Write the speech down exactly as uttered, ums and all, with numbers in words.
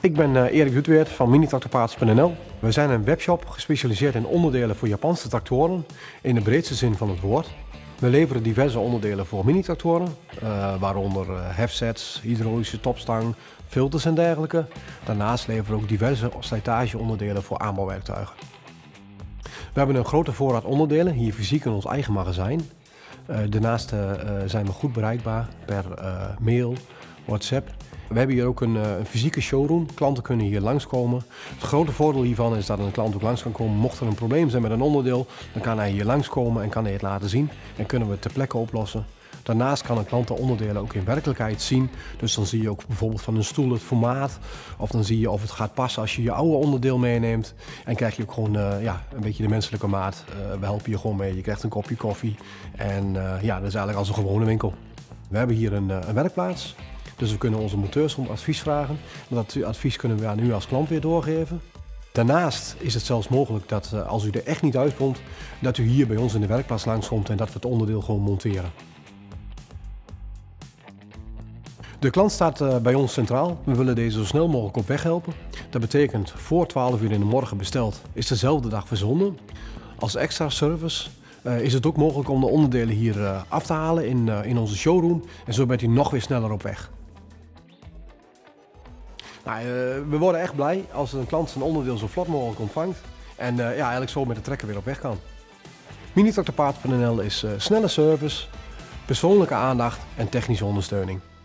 Ik ben uh, Erik Dutweert van Minitractorparts punt n l. We zijn een webshop gespecialiseerd in onderdelen voor Japanse tractoren in de breedste zin van het woord. We leveren diverse onderdelen voor mini-tractoren, uh, waaronder uh, hefsets, hydraulische topstang, filters en dergelijke. Daarnaast leveren we ook diverse slijtageonderdelen voor aanbouwwerktuigen. We hebben een grote voorraad onderdelen, hier fysiek in ons eigen magazijn. Uh, daarnaast uh, zijn we goed bereikbaar per uh, mail, WhatsApp. We hebben hier ook een, een fysieke showroom. Klanten kunnen hier langskomen. Het grote voordeel hiervan is dat een klant ook langs kan komen. Mocht er een probleem zijn met een onderdeel, dan kan hij hier langskomen en kan hij het laten zien. En kunnen we het ter plekke oplossen. Daarnaast kan een klant de onderdelen ook in werkelijkheid zien. Dus dan zie je ook bijvoorbeeld van een stoel het formaat. Of dan zie je of het gaat passen als je je oude onderdeel meeneemt. En krijg je ook gewoon uh, ja, een beetje de menselijke maat. Uh, we helpen je gewoon mee. Je krijgt een kopje koffie. En uh, ja, dat is eigenlijk als een gewone winkel. We hebben hier een, uh, een werkplaats. Dus we kunnen onze monteurs om advies vragen. Dat advies kunnen we aan u als klant weer doorgeven. Daarnaast is het zelfs mogelijk dat als u er echt niet uitkomt, dat u hier bij ons in de werkplaats langskomt en dat we het onderdeel gewoon monteren. De klant staat bij ons centraal. We willen deze zo snel mogelijk op weg helpen. Dat betekent voor twaalf uur in de morgen besteld is dezelfde dag verzonden. Als extra service Uh, is het ook mogelijk om de onderdelen hier uh, af te halen in, uh, in onze showroom en zo bent u nog weer sneller op weg. Nou, uh, we worden echt blij als een klant zijn onderdeel zo vlot mogelijk ontvangt en uh, ja, eigenlijk zo met de trekker weer op weg kan. Minitractorparts punt n l is uh, snelle service, persoonlijke aandacht en technische ondersteuning.